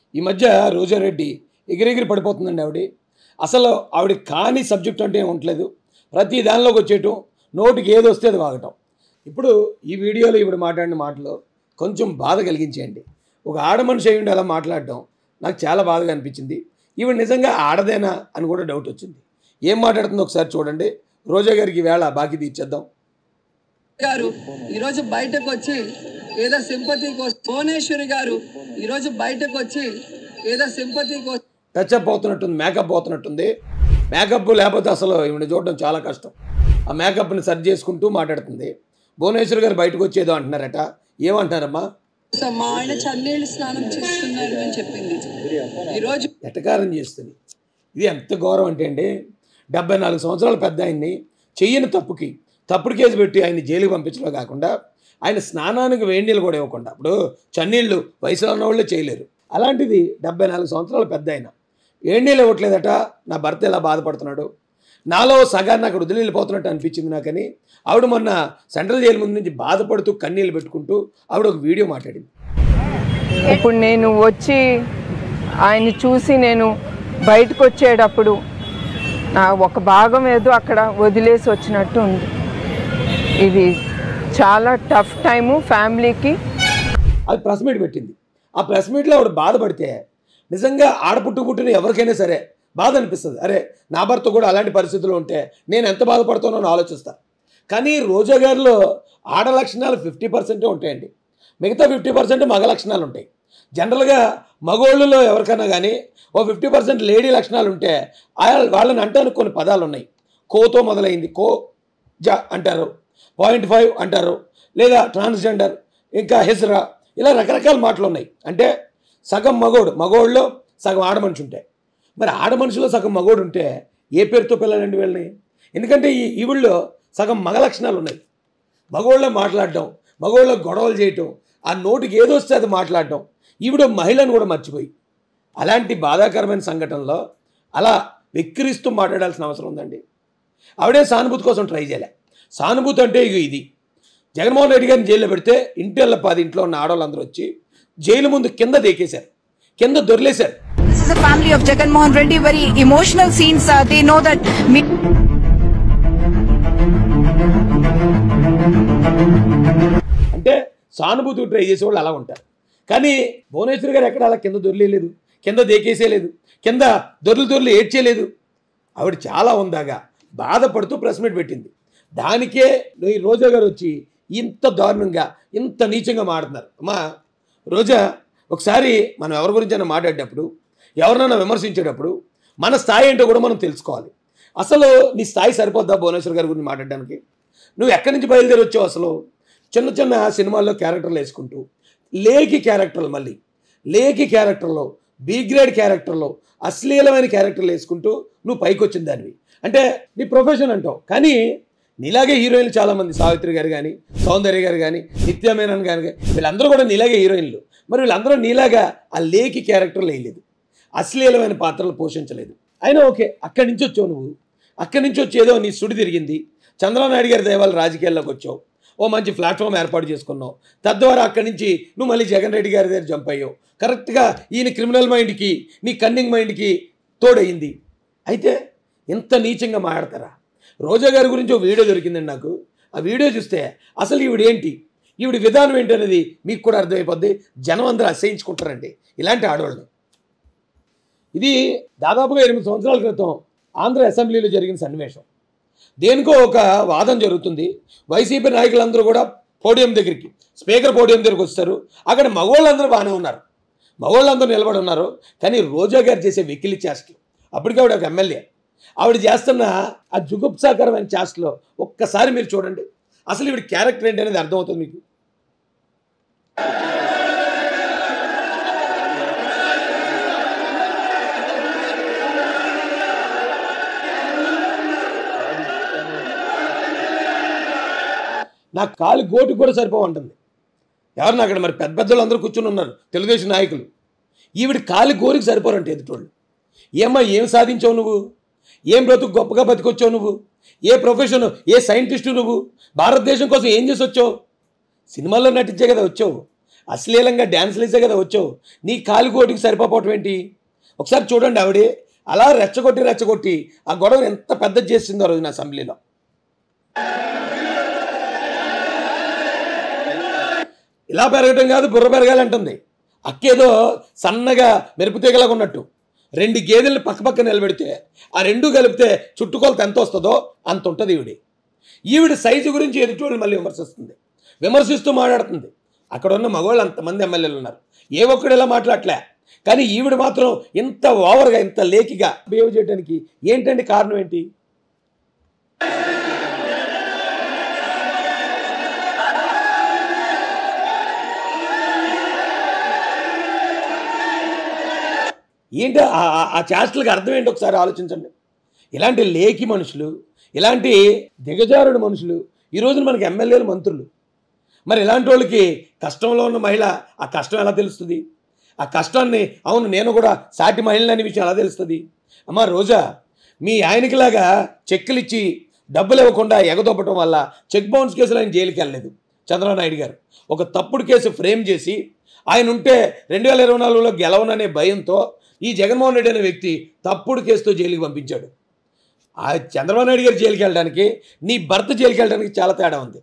ఈ మధ్య రోజారెడ్డి ఎగిరెగిరి పడిపోతుందండి ఆవిడ. అసలు ఆవిడ కాని సబ్జెక్ట్ అంటే ఉండలేదు. ప్రతి దానిలోకి వచ్చేయటం, నోటికి ఏది వస్తే అది వాగటం. ఇప్పుడు ఈ వీడియోలో ఈవిడ మాట్లాడిన మాటలు కొంచెం బాధ కలిగించేయండి. ఒక ఆడ మనిషి అయ్యుండి అలా మాట్లాడటం నాకు చాలా బాధగా అనిపించింది. ఈవిడ నిజంగా ఆడదేనా అని కూడా డౌట్ వచ్చింది. ఏం మాట్లాడుతుందో ఒకసారి చూడండి. రోజా గారికి వేళ బాకీ తీర్చేద్దాం. గారు ఈరోజు బయటకు వచ్చి ఏదో సింపతి కోసం, భువనేశ్వరి గారు ఈరోజు బయటకు వచ్చి ఏదో సింపతి కోసం టచ్అప్ అవుతున్నట్టుంది, మేకప్ అవుతున్నట్టుంది. మేకప్ లేకపోతే అసలు ఈవిడ చూడడం చాలా కష్టం. ఆ మేకప్ని సర్చ్ చేసుకుంటూ మాట్లాడుతుంది. భువనేశ్వరి గారు బయటకు వచ్చేదో అంటున్నారట. ఏమంటున్నారమ్మా? మా ఆయన చన్నీళ్ళు స్నానం చేస్తున్నారు అని చెప్పింది. ఈరోజు ఎటకారం చేస్తుంది. ఇది ఎంత గౌరవం అంటే అండి, 74 సంవత్సరాల పెద్ద ఆయన్ని చెయ్యని తప్పుడు కేసు పెట్టి ఆయన్ని జైలుకి పంపించడం కాకుండా ఆయన స్నానానికి వేడి నీళ్ళు కూడా ఇవ్వకుండా, ఇప్పుడు చన్నీళ్ళు వయసులో ఉన్న వాళ్ళే చేయలేరు, అలాంటిది 74 సంవత్సరాల పెద్ద ఆయన వేడి నీళ్ళు ఇవ్వట్లేదట. నా భర్త ఎలా బాధపడుతున్నాడు, నాలో సగాన్ని అక్కడ వదిలి వెళ్ళిపోతున్నట్టు అనిపించింది నాకని ఆవిడ మొన్న సెంట్రల్ జైలు ముందు నుంచి బాధపడుతూ కన్నీళ్ళు పెట్టుకుంటూ ఆవిడ ఒక వీడియో మాట్లాడింది. ఇప్పుడు నేను వచ్చి ఆయన్ని చూసి నేను బయటకు వచ్చేటప్పుడు నా ఒక భాగం ఏదో అక్కడ వదిలేసి వచ్చినట్టు ఉంది. ఇది చాలా టఫ్ టైము ఫ్యామిలీకి. అది ప్రెస్ మీట్ పెట్టింది. ఆ ప్రెస్ మీట్లో ఆవిడ బాధపడితే నిజంగా ఆడపుట్టున ఎవరికైనా సరే బాధ అనిపిస్తుంది. అరే నా భర్త కూడా అలాంటి పరిస్థితుల్లో ఉంటే నేను ఎంత బాధపడుతానో అని ఆలోచిస్తా. కానీ రోజా గారిలో ఆడ లక్షణాలు 50% ఉంటాయండి, మిగతా 50% మగ లక్షణాలు ఉంటాయి. జనరల్గా మగోళ్ళలో ఎవరికైనా కానీ ఓ 50% లేడీ లక్షణాలు ఉంటే వాళ్ళని అంటాను కొన్ని పదాలు ఉన్నాయి. కోతో మొదలైంది, కో జ అంటారు, 0.5 అంటారు, లేదా ట్రాన్స్జెండర్, ఇంకా హెసరా, ఇలా రకరకాల మాటలు ఉన్నాయి. అంటే సగం మగోళ్ళలో సగం ఆడ మనిషి ఉంటాయి. మరి ఆడ మనిషిలో సగం మగోడు ఉంటే ఏ పేరుతో పిల్లలండి వీళ్ళని? ఎందుకంటే ఈ ఊళ్ళో సగం మగ లక్షణాలు ఉన్నాయి. మగోళ్ళలో మాట్లాడటం, మగోళ్ళలో గొడవలు చేయటం, ఆ నోటికి ఏదో వస్తే అది మాట్లాడటం, ఈవిడ మహిళను కూడా మర్చిపోయి అలాంటి బాధాకరమైన సంఘటనలో అలా వెక్కిరిస్తూ మాట్లాడాల్సిన అవసరం ఉందండి. ఆవిడే సానుభూతి కోసం ట్రై చేయలే. సానుభూతి అంటే ఇది జగన్మోహన్ రెడ్డి గారిని జైల్లో పెడితే ఇంటిళ్ళ 10 ఇంట్లో ఉన్న ఆడవాళ్ళందరూ వచ్చి జైలు ముందు కింద దేకేశారు, కింద దొర్లేశారు. This is the family of Jagan Mohan Reddy. Very emotional scenes. They know that. అంటే సానుభూతి ట్రై చేసేవాళ్ళు అలా ఉంటారు. కానీ భువనేశ్వరి గారు ఎక్కడ అలా కింద దొర్లేదు, కింద దేకేసేయలేదు, కింద దొర్లు ఏడ్చేయలేదు. ఆవిడ చాలా ఉందాగా బాధపడుతూ ప్రెస్ మీట్ పెట్టింది. దానికే ఈ రోజా గారు వచ్చి ఇంత దారుణంగా ఇంత నీచంగా మాట్లాడుతున్నారు. అమ్మా రోజా, ఒకసారి మనం ఎవరి గురించి మాట్లాడేటప్పుడు, ఎవరినైనా విమర్శించేటప్పుడు మన స్థాయి ఏంటో కూడా మనం తెలుసుకోవాలి. అసలు నీ స్థాయి సరిపోద్దా భువనేశ్వర్ గారి గురించి మాట్లాడడానికి? నువ్వు ఎక్కడి నుంచి బయలుదేరి వచ్చావు? అసలు చిన్న చిన్న సినిమాల్లో క్యారెక్టర్లు వేసుకుంటూ లేకి క్యారెక్టర్లు, మళ్ళీ లేకి క్యారెక్టర్లో, బి గ్రేడ్ క్యారెక్టర్లో అశ్లీలమైన క్యారెక్టర్లు వేసుకుంటూ నువ్వు పైకి వచ్చిన దానివి. అంటే నీ ప్రొఫెషన్ అంటావు. కానీ నీలాగే హీరోయిన్లు చాలామంది, సావిత్రి గారు కానీ, సౌందర్య గారు కానీ, నిత్య మేనన్ కానీ, వీళ్ళందరూ కూడా నీలాగే హీరోయిన్లు. మరి వీళ్ళందరూ నీలాగా ఆ లేకి క్యారెక్టర్లు వేయలేదు, అశ్లీలమైన పాత్రలు పోషించలేదు. అయినా ఓకే, అక్కడి నుంచి వచ్చావు నువ్వు. అక్కడి నుంచి వచ్చేదో నీ సుడి తిరిగింది. చంద్రబాబు నాయుడు గారి దయవల్ల రాజకీయాల్లోకి వచ్చావు, ఓ మంచి ప్లాట్ఫామ్ ఏర్పాటు చేసుకున్నావు. తద్వారా అక్కడి నుంచి నువ్వు మళ్ళీ జగన్ రెడ్డి గారి దగ్గర జంప్ అయ్యావు. కరెక్ట్గా ఈయన క్రిమినల్ మైండ్కి, నీ కన్నింగ్ మైండ్కి తోడయింది. అయితే ఇంత నీచంగా మాట్లాడతారా? రోజా గారి గురించి ఒక వీడియో దొరికిందండి నాకు. ఆ వీడియో చూస్తే అసలు ఈవిడేంటి, ఈవిడ విధానం ఏంటి అనేది మీకు కూడా అర్థమైపోద్ది. జనం అందరూ అసహించుకుంటారండి ఇలాంటి ఆడవాళ్ళని. ఇది దాదాపుగా 8 సంవత్సరాల క్రితం ఆంధ్ర అసెంబ్లీలో జరిగిన సన్నివేశం. దేనికో ఒక వాదం జరుగుతుంది. వైసీపీ నాయకులందరూ కూడా పోడియం దగ్గరికి, స్పీకర్ పోడియం దగ్గరికి వస్తారు. అక్కడ మగవాళ్ళందరూ బాగానే ఉన్నారు, మగవాళ్ళందరూ నిలబడి ఉన్నారు. కానీ రోజా గారు చేసే వెకిలి చేష్టలు, అప్పటికే ఆవిడ ఒక ఎమ్మెల్యే, ఆవిడ చేస్తున్న ఆ జుగుప్సాకరమైన చేష్టలో ఒక్కసారి మీరు చూడండి. అసలు ఈవిడ క్యారెక్టర్ ఏంటి అనేది అర్థమవుతుంది మీకు. నా కాలు గోటు కూడా సరిపోవంటుంది. ఎవరన్నా అక్కడ మరి పెద్దలు అందరూ కూర్చుని ఉన్నారు, తెలుగుదేశం నాయకులు. ఈవిడ కాలి గోరికి సరిపోరంటే ఎదుటోళ్ళు. ఏమ్మా ఏం సాధించావు నువ్వు? ఏం బ్రతుకు గొప్పగా బతికొచ్చావు నువ్వు? ఏ ప్రొఫెషన్, ఏ సైంటిస్టు నువ్వు? భారతదేశం కోసం ఏం చేసి వచ్చావు? సినిమాల్లో నటించే కదా వచ్చావు. అశ్లీలంగా డ్యాన్స్లు వేసే కదా వచ్చావు, నీ కాలికోటికి సరిపోవటం ఏంటి? ఒకసారి చూడండి, ఆవిడ అలా రెచ్చగొట్టి ఆ గొడవను ఎంత పెద్దది చేసిందో ఆ రోజున అసెంబ్లీలో. ఇలా పెరగటం కాదు, బుర్ర పెరగాలంటుంది. అక్కేదో సన్నగా మెరుపు తీగలాగా ఉన్నట్టు 2 గేదెల్ని పక్కపక్క నిలబెడితే ఆ 2 కలిపితే చుట్టుకొలత ఎంత వస్తుందో అంత ఉంటుంది ఈవిడ సైజు గురించి ఎదుటోళ్ళు మళ్ళీ విమర్శిస్తూ మాట్లాడుతుంది. అక్కడ ఉన్న మగవాళ్ళు అంతమంది ఎమ్మెల్యేలు ఉన్నారు, ఏ ఒక్కడు ఇలా మాట్లాడలే. కానీ ఈవిడ మాత్రం ఇంత ఓవర్గా ఇంత లేకిగా బిహేవ్ చేయడానికి ఏంటండి కారణం ఏంటి? ఏంటి ఆ చేష్టలకు అర్థం ఏంటి ఒకసారి ఆలోచించండి. ఇలాంటి లేకి మనుషులు, ఇలాంటి దిగజారుడు మనుషులు ఈ రోజున మనకి ఎమ్మెల్యేలు, మంత్రులు. మరి ఇలాంటి వాళ్ళకి కష్టంలో ఉన్న మహిళ ఆ కష్టం ఎలా తెలుస్తుంది? ఆ కష్టాన్ని అవును నేను కూడా సాటి మహిళని అనే విషయం ఎలా తెలుస్తుంది? అమ్మ రోజా, మీ ఆయనకిలాగా చెక్కులు ఇచ్చి డబ్బులు ఇవ్వకుండా ఎగదొప్పటం వల్ల చెక్ బౌన్స్ కేసులో ఆయన జైలుకి వెళ్ళలేదు చంద్రబాబు నాయుడు గారు. ఒక తప్పుడు కేసు ఫ్రేమ్ చేసి ఆయన ఉంటే 2024లో గెలవననే భయంతో ఈ జగన్మోహన్ రెడ్డి అనే వ్యక్తి తప్పుడు కేసుతో జైలుకి పంపించాడు. ఆ చంద్రబాబు నాయుడు గారు జైలుకి వెళ్ళడానికి, నీ భర్త జైలుకి వెళ్ళడానికి చాలా తేడా ఉంది.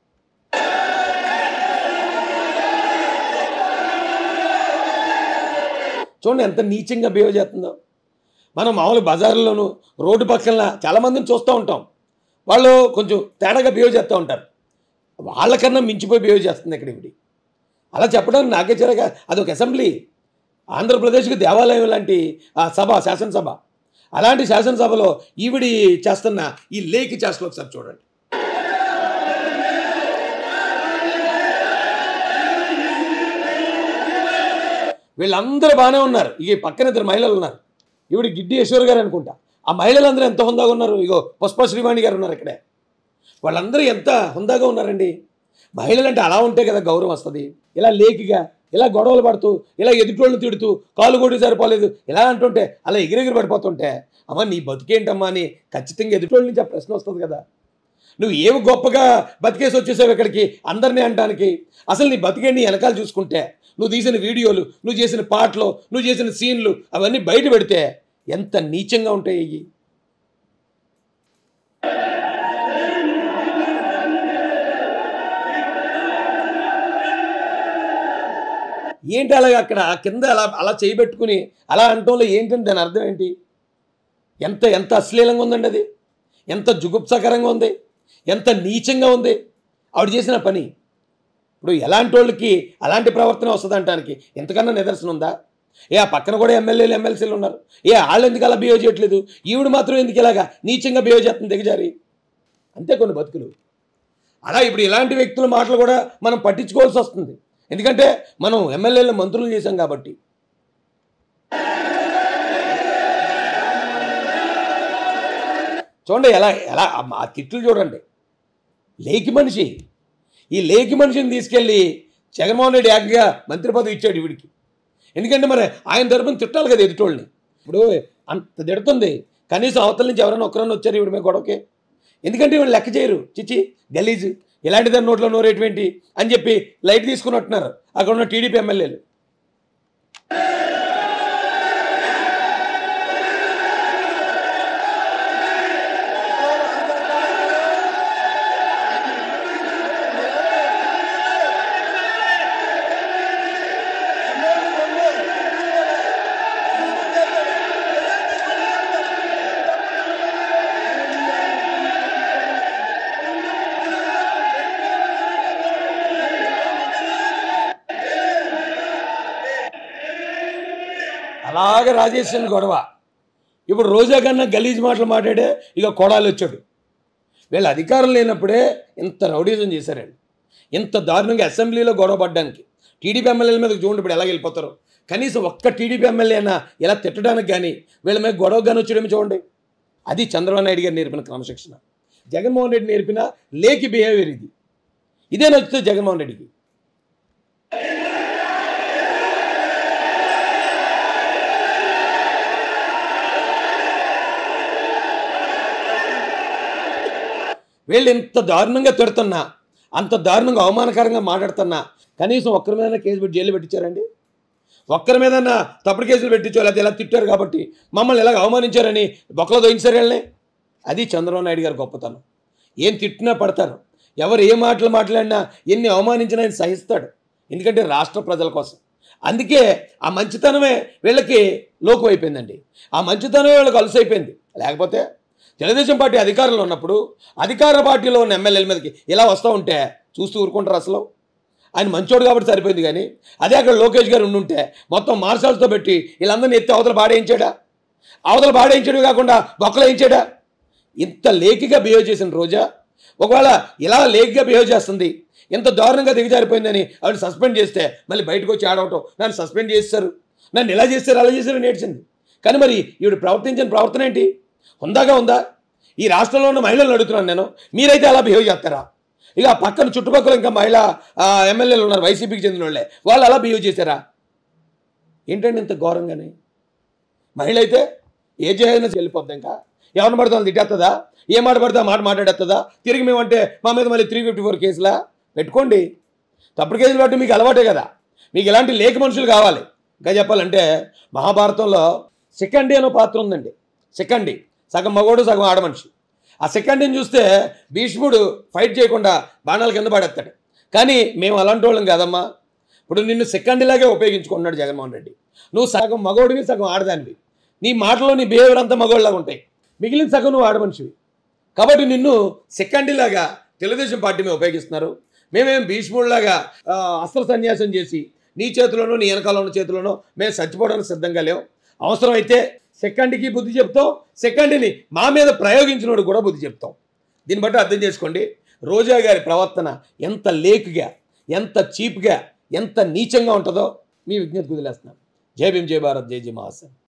చూడండి ఎంత నీచంగా బిహేవ్ చేస్తుందో. మనం మామూలు బజార్లోనూ రోడ్డు పక్కన చాలామందిని చూస్తూ ఉంటాం, వాళ్ళు కొంచెం తేడాగా బిహేవ్ చేస్తూ ఉంటారు. వాళ్ళకన్నా మించిపోయి బిహేవ్ చేస్తుంది ఇక్కడ ఇవిడి. అలా చెప్పడానికి నాకే చిరగా అదొక అసెంబ్లీ, ఆంధ్రప్రదేశ్కి దేవాలయం లాంటి ఆ సభ, శాసనసభ. అలాంటి శాసనసభలో ఈవిడి చేస్తున్న ఈ లేకి చేష్టలు ఒకసారి చూడండి. వీళ్ళందరూ బాగానే ఉన్నారు, ఇక పక్కన 2 మహిళలు ఉన్నారు. ఈవిడ గిడ్డి యశ్వర్ గారు అనుకుంటా. ఆ మహిళలందరూ ఎంత హుందాగా ఉన్నారు. ఇగో పుష్ప శ్రీవాణి గారు ఉన్నారు ఇక్కడే. వాళ్ళందరూ ఎంత హుందాగా ఉన్నారండి. మహిళలు అంటే అలా ఉంటే కదా గౌరవం వస్తుంది. ఇలా లేకిగా, ఇలా గొడవలు పడుతూ, ఇలా ఎదుటోళ్ళని తిడుతూ, కాలు కొడి సరిపోలేదు ఇలా అంటుంటే, అలా ఎగిరెగిరి పడిపోతుంటే, అమ్మ నీ బతికేంటమ్మా అని ఖచ్చితంగా ఎదుటోళ్ళ నుంచి ఆ ప్రశ్న వస్తుంది కదా. నువ్వు ఏమి గొప్పగా బతికేసి వచ్చేసావు ఇక్కడికి అందరినీ అనడానికి? అసలు నీ బతికేంటి వెనకాల చూసుకుంటే, నువ్వు తీసిన వీడియోలు, నువ్వు చేసిన పాటలు, నువ్వు చేసిన సీన్లు అవన్నీ బయట పెడితే ఎంత నీచంగా ఉంటాయి ఇవి. ఏంటి అలాగే అక్కడ కింద అలా చేయబెట్టుకుని అలా అంటంలో ఏంటంటే దాని అర్థం ఏంటి? ఎంత ఎంత అశ్లీలంగా ఉందండి అది, ఎంత జుగుప్సకరంగా ఉంది, ఎంత నీచంగా ఉంది ఆవిడ చేసిన పని. ఇప్పుడు ఎలాంటి వాళ్ళకి అలాంటి ప్రవర్తన వస్తుంది అంటానికి ఎంతకన్నా నిదర్శనం ఉందా? ఆ పక్కన కూడా ఎమ్మెల్యేలు, ఎమ్మెల్సీలు ఉన్నారు. వాళ్ళు ఎందుకు అలా బిహేవ్ చేయట్లేదు? ఈవిడ మాత్రం ఎందుకు ఇలాగా నీచంగా బిహేవ్ చేస్తుంది దిగజారి? అంతే కొన్ని బతుకులు. అలా ఇప్పుడు ఇలాంటి వ్యక్తుల మాటలు కూడా మనం పట్టించుకోవాల్సి వస్తుంది. ఎందుకంటే మనం ఎమ్మెల్యేలు, మంత్రులు చేశాం కాబట్టి. చూడండి ఎలా ఎలా ఆ తిట్లు చూడండి. లేకి మనిషి, ఈ లేకి మనిషిని తీసుకెళ్ళి జగన్మోహన్ రెడ్డి ఏకంగా మంత్రి పదవి ఇచ్చాడు ఈవిడికి. ఎందుకంటే మరి ఆయన తరపున తిట్టాలి కదా ఎదుటోళ్ళని. ఇప్పుడు అంత తిడుతుంది, కనీసం అవతల నుంచి ఎవరైనా ఒక్కరన్నా వచ్చారు ఈవిడ మీద గొడవకే? ఎందుకంటే వీళ్ళు లెక్క చేయరు. చిచి గలీజ్, ఇలాంటి దాని నోట్లో నోరేటువంటి అని చెప్పి లైట్ తీసుకున్నట్టున్నారు అక్కడ ఉన్న టీడీపీ ఎమ్మెల్యేలు. అలాగే రాజేశ్వరి గొడవ. ఇప్పుడు రోజా కన్నా గలీజ్ మాటలు మాట్లాడే ఇక కొడాలి వచ్చాడు. వీళ్ళ అధికారం లేనప్పుడే ఇంత రౌడీజం చేశారండి, ఇంత దారుణంగా అసెంబ్లీలో గొడవ పడ్డానికి. టీడీపీ ఎమ్మెల్యేల మీద చూడండి ఇప్పుడు ఎలా వెళ్ళిపోతారు. కనీసం ఒక్క టీడీపీ ఎమ్మెల్యే అయినా ఇలా తిట్టడానికి కానీ వీళ్ళ మీద గొడవ కానీ వచ్చేయడం చూడండి. అది చంద్రబాబు నాయుడు గారు నేర్పిన క్రమశిక్షణ, జగన్మోహన్ రెడ్డి నేర్పిన లేకి బిహేవియర్ ఇది. ఇదే నచ్చుతుంది జగన్మోహన్ రెడ్డికి. వీళ్ళు ఇంత దారుణంగా తిడుతున్నా, అంత దారుణంగా అవమానకరంగా మాట్లాడుతున్నా కనీసం ఒక్కరి మీద కేసు పెట్టి జైలు పెట్టించారండి? ఒక్కరి మీద తప్పుడు కేసులు పెట్టించో లేకపోతే ఇలా తిట్టారు కాబట్టి మమ్మల్ని ఇలాగ అవమానించారని బొక్కలో దోయించారు వెళ్ళే. అది చంద్రబాబు నాయుడు గారి గొప్పతనం. ఏం తిట్టినా పడతారు, ఎవరు ఏ మాటలు మాట్లాడినా ఎన్ని అవమానించినా ఆయన సహిస్తాడు. ఎందుకంటే రాష్ట్ర ప్రజల కోసం. అందుకే ఆ మంచితనమే వీళ్ళకి లోకు అయిపోయిందండి. ఆ మంచితనమే వీళ్ళకి అలసైపోయింది. లేకపోతే తెలుగుదేశం పార్టీ అధికారంలో ఉన్నప్పుడు అధికార పార్టీలో ఉన్న ఎమ్మెల్యేల మీదకి ఇలా వస్తూ ఉంటే చూస్తూ ఊరుకుంటారు అసలు? ఆయన మంచోడు కాబట్టి సరిపోయింది. కానీ అదే అక్కడ లోకేష్ గారు ఉండుంటే మొత్తం మార్షల్స్తో పెట్టి వీళ్ళందరినీ ఎత్తి అవతల బాడేయించాడా? అవతల బాడేయించడం కాకుండా బొక్కలు వేయించాడా? ఇంత లేకిగా బిహేవ్ చేసిన రోజా ఒకవేళ ఇలా లేకిగా బిహేవ్ చేస్తుంది, ఇంత దారుణంగా దిగజారిపోయిందని ఆవిడ సస్పెండ్ చేస్తే మళ్ళీ బయటకు వచ్చి ఆడవటం, నన్ను సస్పెండ్ చేస్తారు, నన్ను ఇలా చేస్తారు అలా చేశారు నేర్చింది. కానీ మరి ఈవిడ ప్రవర్తించిన ప్రవర్తన ఏంటి? హుందాగా ఉందా? ఈ రాష్ట్రంలో ఉన్న మహిళలను అడుగుతున్నాను నేను, మీరైతే అలా బిహేవ్ చేస్తారా? ఇక పక్కన చుట్టుపక్కల ఇంకా మహిళా ఎమ్మెల్యేలు ఉన్నారు వైసీపీకి చెందిన వాళ్ళే, వాళ్ళు అలా బిహేవ్ చేశారా? ఏంటండి ఇంత ఘోరంగానే? మహిళ అయితే ఏ చేయైనా వెళ్ళిపోద్ది, ఇంకా ఎవరిని పడితే వాళ్ళు తిట్టేస్తుందా? ఏ మాట పడితే ఆ మాట మాట్లాడేస్తుందా? తిరిగి మేమంటే మా మీద మళ్ళీ 354 కేసులా పెట్టుకోండి. తప్పుడు కేసులు పట్టి మీకు అలవాటే కదా. మీకు ఇలాంటి లేఖ మనుషులు కావాలి. ఇంకా చెప్పాలంటే మహాభారతంలో శిఖండి అనే పాత్ర ఉందండి. శిఖండి సగం మగోడు సగం ఆడమనిషి. ఆ శిఖండిని చూస్తే భీష్ముడు ఫైట్ చేయకుండా బాణాల కింద పడేస్తాడు. కానీ మేము అలాంటి వాళ్ళం కాదమ్మా. ఇప్పుడు నిన్ను శిఖండిలాగే ఉపయోగించుకున్నాడు జగన్మోహన్ రెడ్డి. నువ్వు సగం మగోడివి సగం ఆడదానివి. నీ మాటలో నీ బిహేవియర్ అంతా మగోళ్ళలాగా ఉంటాయి, మిగిలిన సగం నువ్వు ఆడమనిషివి. కాబట్టి నిన్ను శిఖండిలాగా తెలుగుదేశం పార్టీ మీద ఉపయోగిస్తున్నారు. మేమేం భీష్ముడిలాగా అస్త్ర సన్యాసం చేసి నీ చేతిలోనో నీ వెనకాల ఉన్న చేతిలోనో మేము చచ్చిపోవడానికి సిద్ధంగా లేవు. అవసరమైతే సెకండ్కి బుద్ధి చెప్తాం, సెకండ్ని మా మీద ప్రయోగించినోడు కూడా బుద్ధి చెప్తాం. దీన్ని బట్టి అర్థం చేసుకోండి రోజా గారి ప్రవర్తన ఎంత లేకుగా, ఎంత చీప్గా, ఎంత నీచంగా ఉంటుందో మీ విజ్ఞప్తి వదిలేస్తున్నాను. జై భీమ్, జై భారత్, జై జై మహాసన్.